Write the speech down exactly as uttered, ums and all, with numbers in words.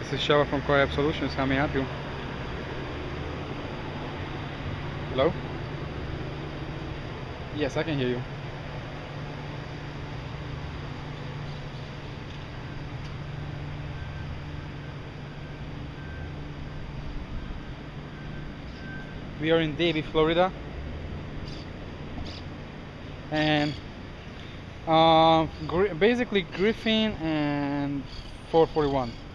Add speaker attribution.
Speaker 1: This is Shava from Co-op Solutions. How may I help you? Hello? Yes, I can hear you. We are in Davie, Florida, and um, Gr basically Griffin and four forty-one.